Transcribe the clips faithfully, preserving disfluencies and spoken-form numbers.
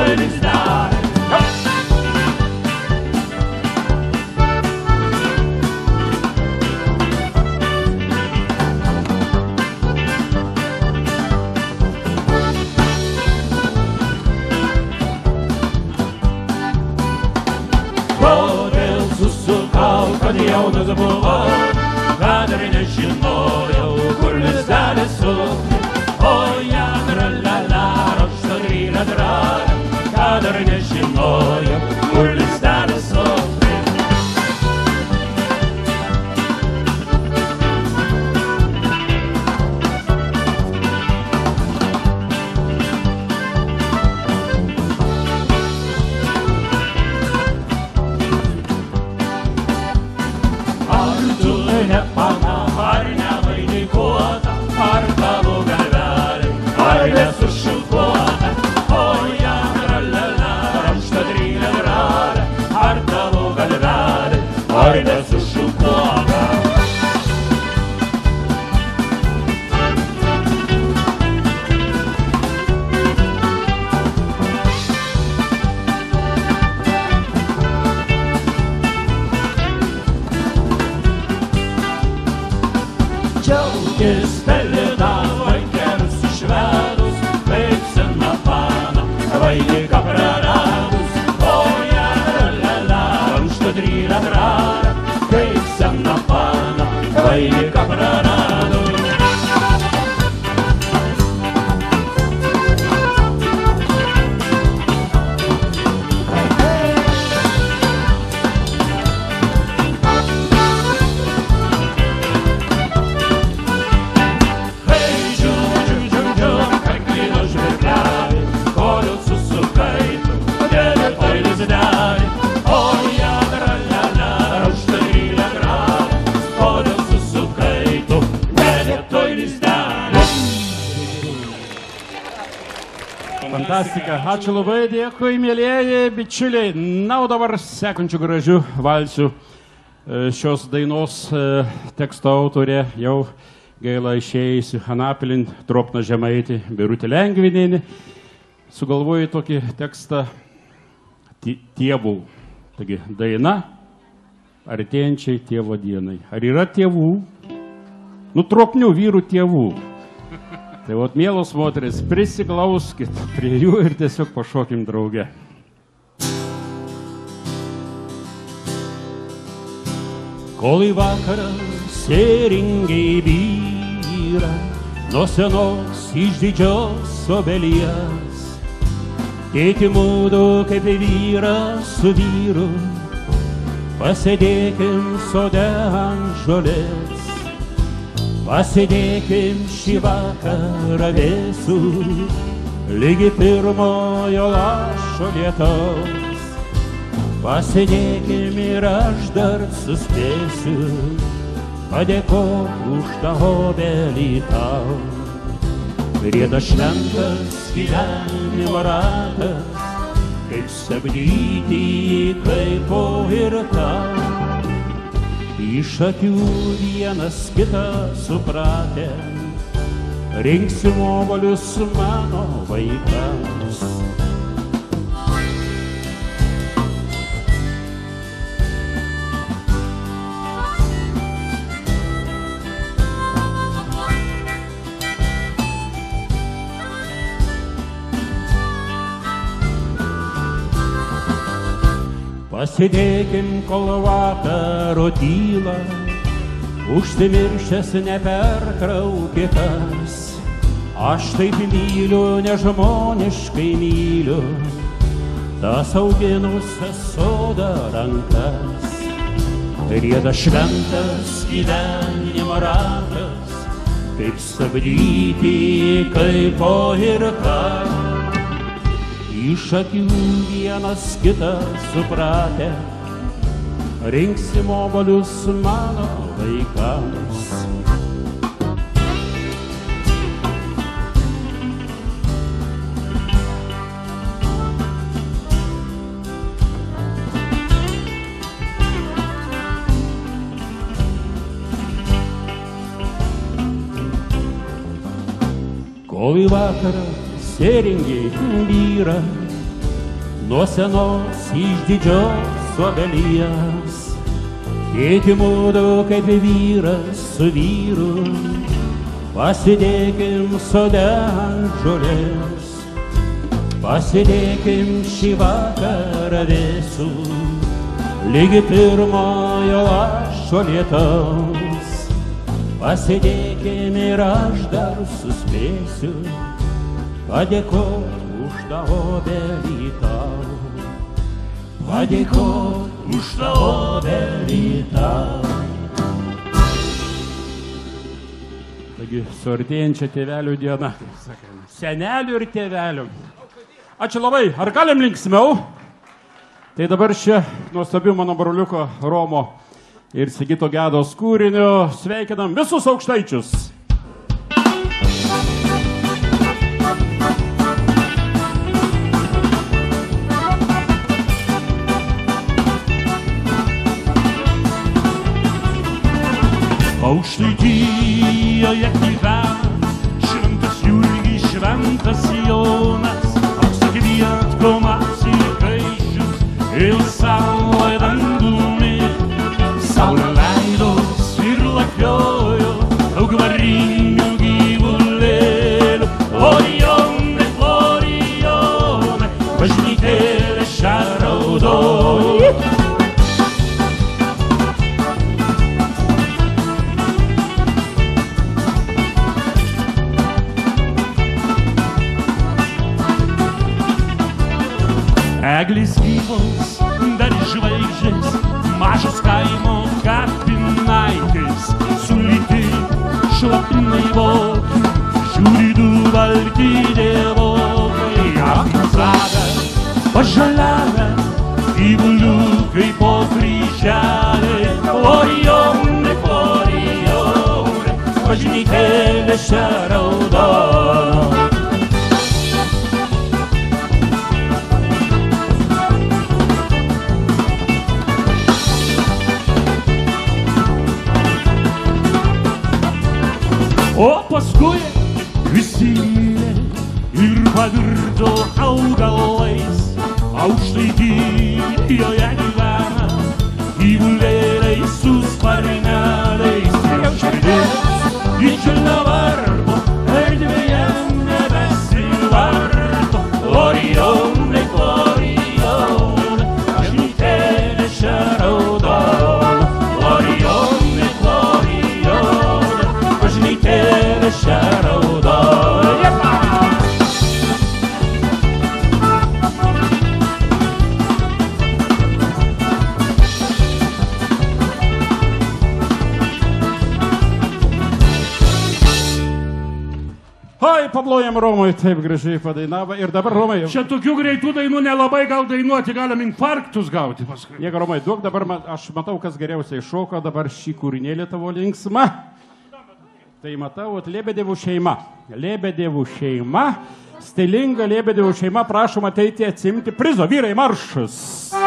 той ліздарик. Kodėl susukau, kad jau nuzabuvau, kad ir nežinojau, kur lizdelis sukti. O jadra la la, raukšta dryla drala, kad ir nežinojau, kur lizdelis sukti. Džiaugis pelina vaikelius išvedus, kaip sena pana, vainiką praradus. O jadra raukšta dryla drala, kaip sena pana, vainiką praradus. Fantastika. Ačiū labai, dėkui, mėlieji bičiuliai. Na, o dabar sekančių gražių valsių šios dainos teksto autorė jau gaila išėjusi Anapilin, Tropna Žemaitė, Birutė Lengvinienė. Sugalvoju tokį tekstą Tėvų. Taigi, daina artėjančiai tėvo dienai. Ar yra tėvų? Nu, tropnių vyrų tėvų. Tai vat, mielos moteris, prisiglauskit prie jų ir tiesiog pašokim drauge. Kol į vakarą sėringai byra nuo senos išdidžios obelies, tėti mūdu kaip vyras su vyru, pasėdėkim sode ant žolės. Pasėdėkim šį vakarą vėsų, lygi pirmojo lašo lietaus. Pasėdėkim ir aš dar suspėsiu, padėkok už tą obelį tau. Rieda šventas gyvenimo ratas, kaip stabdyti kaip po ir tau. Iš akių vienas kitą supratę, rinksim obuolius mano vaikams. Pasėdėkim, kol vakaro tyla, užsimiršęs nepertraukikas. Aš taip myliu, nežmoniškai myliu, tas auginusias soda rankas. Rieda šventas gyvenimo ratas, kaip stabdyti, kaip po ir ką. Iš akių vienas kitą supratę, rinksim obuolius mano vaikams. Kol į vakarą sėringai byra nuo senos išdidžios obelies. Tėti mūdu kaip vyras su vyru, pasidėkim sode ant žolės, pasidėkim šį vakarą vėsų, lygi pirmojo lašo lietaus. Pasidėkim ir aš dar suspėsiu padėkot už tą obelį tau, padėkot už tą obelį tau. Taigi, su artėjančia tėvelių diena, senelių ir tėvelių. Ačiū labai, ar galim linksmiau? Tai dabar čia nuostabiu mano broliuko Romo ir Sigito Gedos kūrinio sveikinam visus aukštaičius. Aukštaitijoje gyvena šventas Jurgis, šventas Jonas, aukso kvietkomas į kaišius ir saulė dangumi. Saulė leidos ir lakiojo daug varinių gyvulėlių. Florijonai, Florijonai, bažnytėlė šią raudojo. Eglės gyvos, dar žvaigždės, mažos kaimo kapinaitės, sulyti šlapinai vokai, žiūri du balti dievokai. Apmazavę, pažaliavę, gyvuliukai po kryželį. Florijonai, Florijonai, bažnytėlė šią raudoną. O paskui visi mirė ir pavirto augalais. Aukštaitijoje gyvena gyvulėliai su sparneliais. Jau širdis didžiulio vardo erdvėje nebesivarto. Florijonai, Florijonai, bažnytėlė šią raudoną. Florijonai, Florijonai, bažnytėlė šią raudoną. Oi, paplojam Romui, taip gražiai padainavo. Ir dabar Romai... Čia tokių greitų dainų nelabai gal dainuoti, galim infarktus gauti paskui. Nieko, Romai, duok dabar, man, aš matau, kas geriausiai šoka dabar šį kūrinėlį tavo linksmą. Tai matau, Lebedevų šeima. Lebedevų šeima, stilinga Lebedevų šeima, prašom ateiti atsimti prizo. Vyrai, maršas.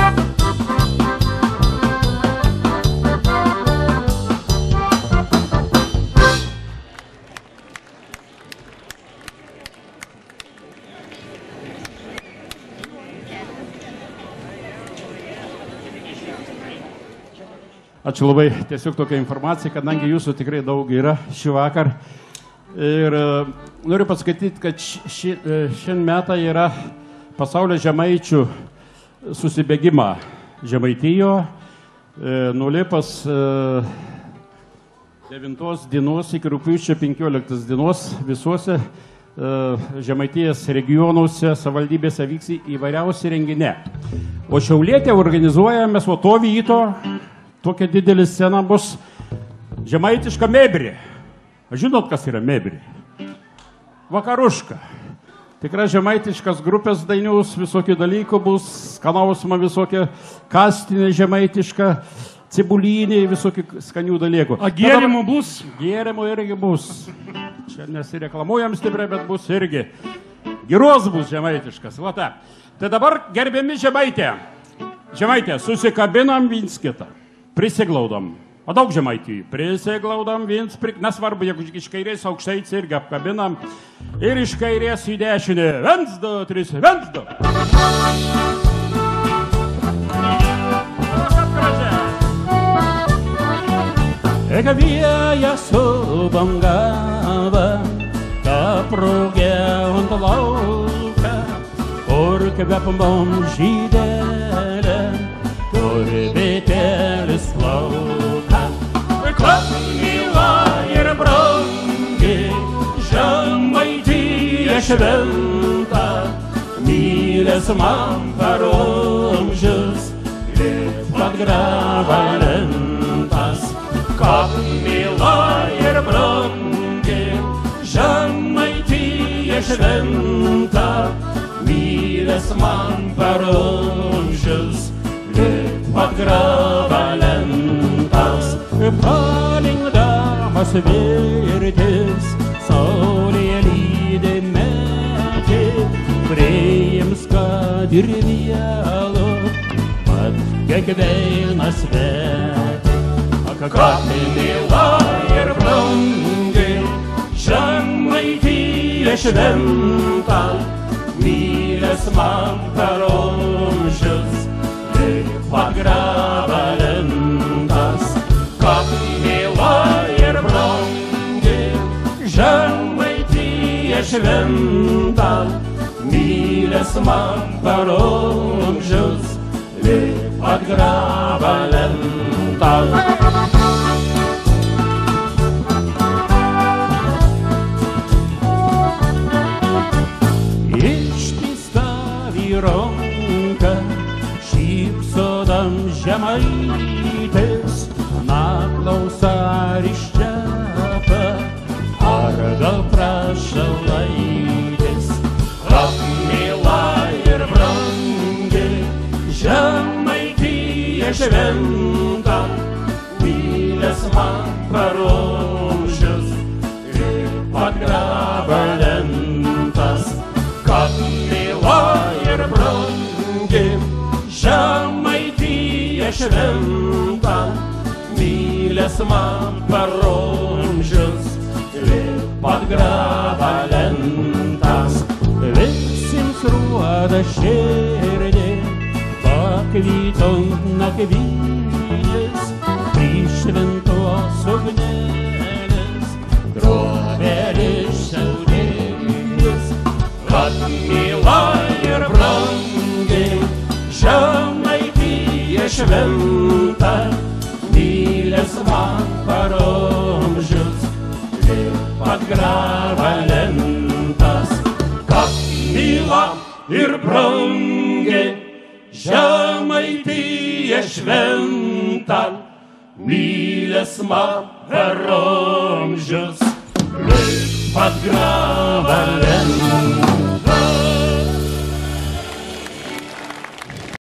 Ačiū labai, tiesiog tokia informacija, kadangi jūsų tikrai daug yra šį vakar. Ir uh, noriu pasakyti, kad ši, uh, šiandien metą yra pasaulio žemaičių susibėgimą Žemaitijo. Uh, nulipas uh, devintos dienos iki rugpjūčio penkioliktos dienos visuose uh, Žemaitijos regionuose, savivaldybėse vyks įvairiausi renginiai. O Šiaulietė organizuojame su to vyto. Tokia didelė scena bus žemaitiška mebrė. Žinot, kas yra mebrė? Vakaruška. Tikrai žemaitiškas grupės dainiaus, visokių dalykų bus, skanausma visokia, kastinė žemaitiška, cibulinė, visokių skanių dalykų. A gėrimų bus? Gėrimų irgi bus. Čia nesireklamuojam stipriai, bet bus irgi. Giros bus žemaitiškas. Va ta. Tai dabar gerbiami žemaitė. Žemaitė, susikabinam viens kitą. Prisiglaudam. O daug žemaitijų. Prisiglaudam viens, pri... nesvarbu, jeigu iš kairės aukštaitis irgi apkabinam. Ir iš kairės į dešinę. Viens, du, trys, viens, du. Kiek vėja subangava, ta prūgė ant lauką, kur kvepam žydelė, kur bitėlis plauka. Kaip mila ir brangi, Žemaitija šventa, mylės man per amžius, lyg pat grava lentas. Kaip mila ir brangi, Žemaitija šventa, mylės man per amžius, lyg pat grava lentas. Palingdamas virtis, saulė lydi metį, priims, kad ir vėlu, mat kiekvienas vėti. Kaip mila ir brangi, Žemaitija šventa, mylės man per amžius, lyg pat grava lentas. Kaip mila ir brangi, Žemaitija šventa, mylės man per amžius, lyg pat grava lentas. Ranka šypsodam Žemaitis, na klausa ryščiapa, ar gal prašalaitis. Kaip mila ir brangi, Žemaitija šventa, mylės man per amžius, lyg pat grava lentas. Kaip mila ir brangi, Žemaitija šventa, mylės man per amžius, lyg pat grava lentas. Visiems ruoda širdį, pakvytot nakvynės, prie šventos ugnelės, drobelis šiaudės. Kaip mila ir brangi, Žemaitija šventa, mylės man per amžius, lyg pat grava lentas. Kaip mila ir brangi, Žemaitija šventa, mylės man per amžius, lyg pat grava lentas.